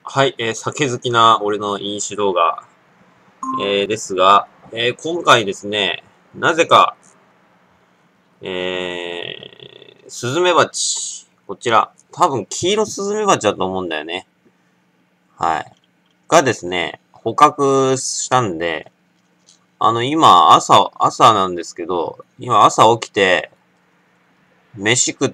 はい、酒好きな俺の飲酒動画、ですが、今回ですね、なぜか、スズメバチ、こちら、多分黄色スズメバチだと思うんだよね。はい。がですね、捕獲したんで、今、朝なんですけど、今朝起きて、飯食って、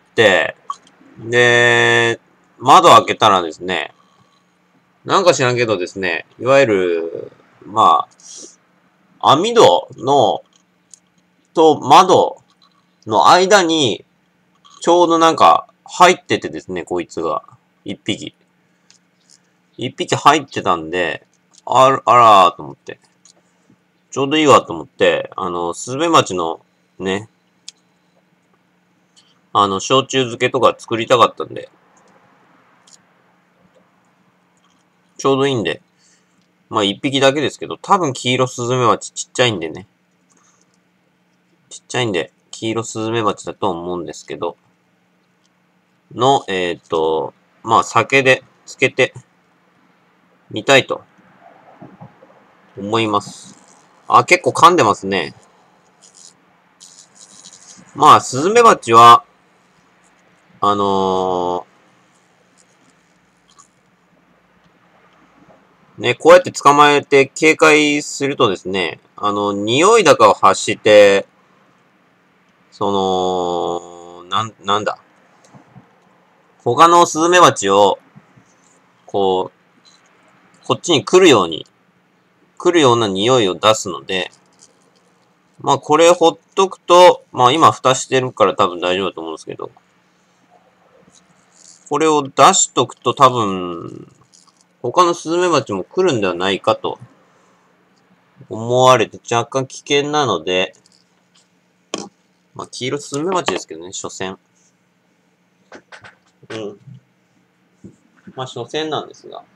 で、窓開けたらですね、なんか知らんけどですね、いわゆる、網戸と窓の間に、ちょうどなんか入っててですね、こいつが。一匹。一匹入ってたんで、あらーと思って。ちょうどいいわと思って、スズメバチのね、焼酎漬けとか作りたかったんで、ちょうどいいんで、まあ一匹だけですけど、多分黄色スズメバチちっちゃいんでね。ちっちゃいんで、黄色スズメバチだと思うんですけど、酒で漬けてみたいと思います。あ、結構噛んでますね。まあ、スズメバチは、あのね、こうやって捕まえて警戒するとですね、匂い高を発して、なんだ。他のスズメバチを、ここっちに来るような匂いを出すので、まあこれほっとくと、まあ今蓋してるから多分大丈夫だと思うんですけど、これを出しとくと多分、他のスズメバチも来るんではないかと思われて若干危険なので、まあ黄色スズメバチですけどね、所詮。うん。まあ所詮なんですが。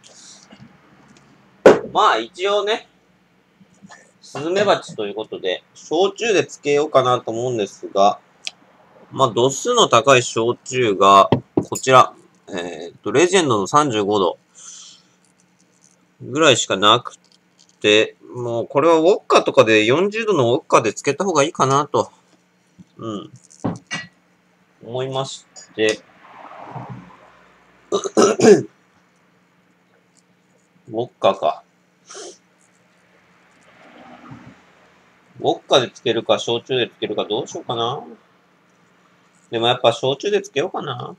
まあ一応ね、スズメバチということで、焼酎でつけようかなと思うんですが、まあ度数の高い焼酎が、こちら、レジェンドの35度ぐらいしかなくて、もうこれはウォッカとかで40度のウォッカでつけた方がいいかなと、うん、思いまして、ウォッカか。ウォッカでつけるか、焼酎でつけるか、どうしようかな。でもやっぱ焼酎でつけようかな。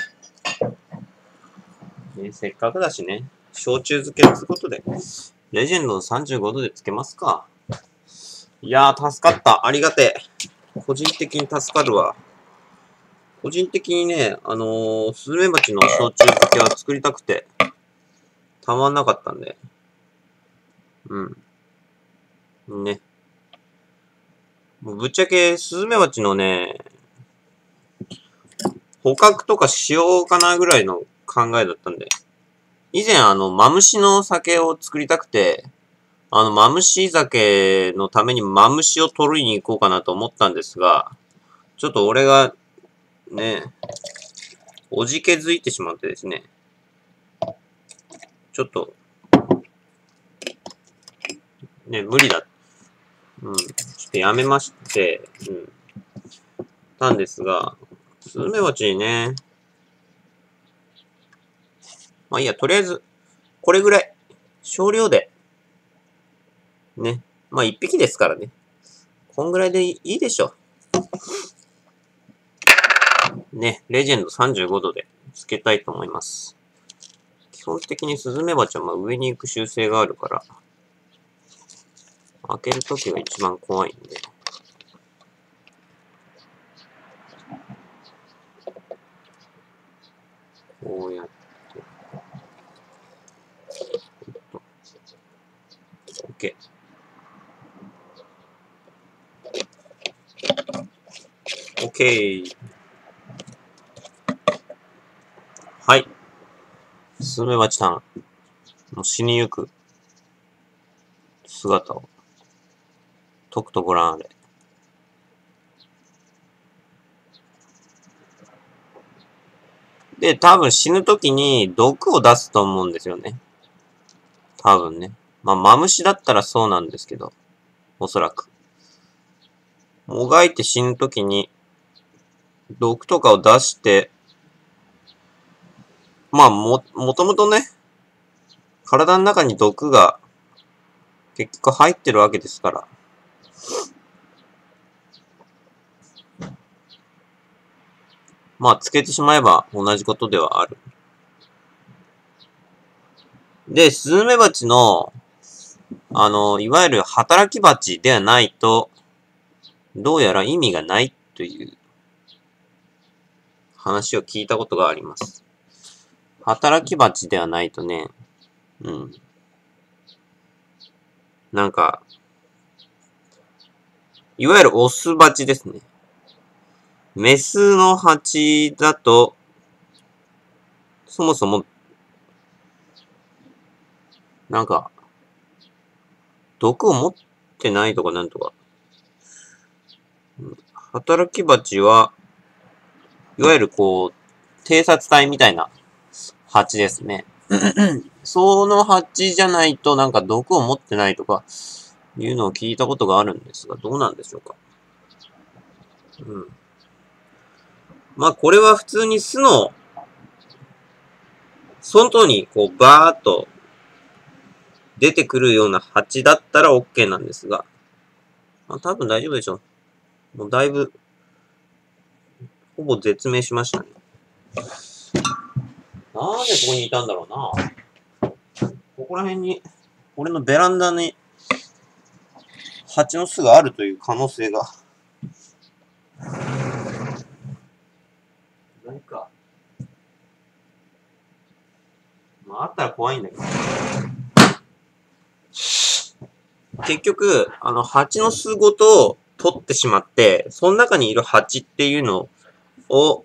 ね、せっかくだしね。焼酎漬けってことで。レジェンドの35度でつけますか。いやー、助かった。ありがてえ。個人的に助かるわ。個人的にね、スズメバチの焼酎漬けは作りたくて、たまんなかったんで。うん。ね。もうぶっちゃけ、スズメバチのね、捕獲とかしようかなぐらいの考えだったんで。以前マムシの酒を作りたくて、マムシ酒のためにマムシを取りに行こうかなと思ったんですが、ちょっと俺が、ね、おじけづいてしまってですね、ちょっと、ね、無理だ。うん。ちょっとやめまして、うん。たんですが、スズメバチにね、まあいいや、とりあえず、これぐらい、少量で、ね。まあ一匹ですからね。こんぐらいでいいでしょ。ね、レジェンド35度でつけたいと思います。基本的にスズメバチはまあ上に行く習性があるから、開けるときが一番怖いんで。こうやって。OK。OK。はい。スズメバチさん、もう死にゆく姿を、とくとご覧あれ。で、多分死ぬときに毒を出すと思うんですよね。 多分ね。まあ、マムシだったらそうなんですけど、おそらく。もがいて死ぬときに、毒とかを出して、まあ、もともとね、体の中に毒が結局入ってるわけですから。まあ、つけてしまえば同じことではある。で、スズメバチの、いわゆる働きバチではないと、どうやら意味がないという話を聞いたことがあります。働きバチではないとね、なんか、いわゆるオスバチですね。メスのハチだと、そもそも、なんか、毒を持ってないとかなんとか。働きバチは、いわゆるこう、偵察隊みたいなハチですね。そのハチじゃないとなんか毒を持ってないとか、いうのを聞いたことがあるんですが、どうなんでしょうか。まあこれは普通に巣の、外にこうバーっと出てくるような蜂だったら OK なんですが、まあ多分大丈夫でしょう。もうだいぶ、ほぼ絶命しましたね。なんでここにいたんだろうな。ここら辺に、俺のベランダに、蜂の巣があるという可能性が。何か。まああったら怖いんだけど。結局、蜂の巣ごと取ってしまって、その中にいる蜂っていうのを、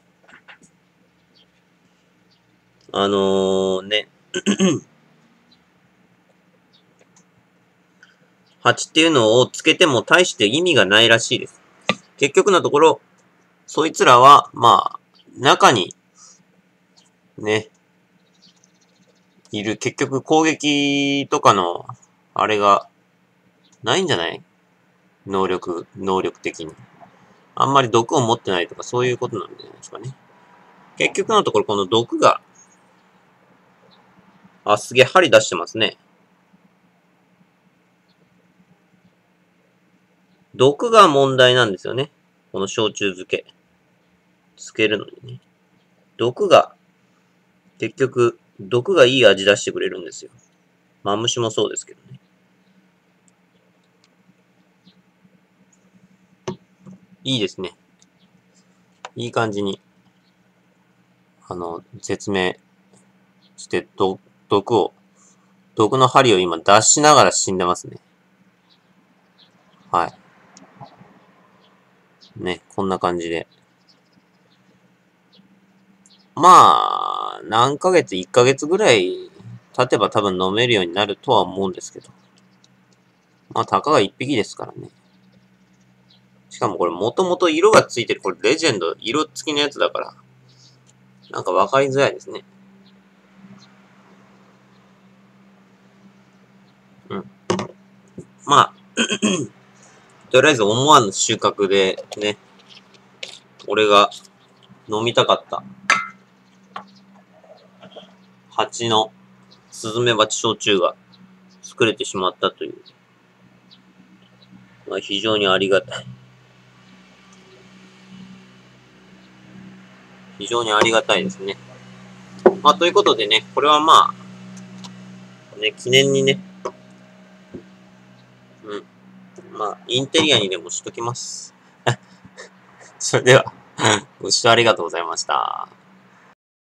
蜂っていうのをつけても大して意味がないらしいです。結局のところ、そいつらは、まあ、中に、ね、いる、結局攻撃とかの、あれが、ないんじゃない能力的に。あんまり毒を持ってないとか、そういうことなんじゃないですかね。結局のところ、この毒が、すげえ針出してますね。毒が問題なんですよね。この焼酎漬け。漬けるのにね。毒が、結局、毒がいい味出してくれるんですよ。マムシもそうですけどね。いいですね。いい感じに、絶命して、毒の針を今出しながら死んでますね。はい。ね、こんな感じで。まあ、何ヶ月、1ヶ月ぐらい経てば多分飲めるようになるとは思うんですけど。まあ、たかが1匹ですからね。しかもこれもともと色がついてる、これレジェンド、色付きのやつだから、なんかわかりづらいですね。まあ、とりあえず思わぬ収穫でね、俺が飲みたかった蜂のスズメバチ焼酎が作れてしまったという。まあ、非常にありがたい。非常にありがたいですね。まあ、ということでね、これはまあ、ね、記念にね、まあ、インテリアにでもしときます。それでは、ご視聴ありがとうございました。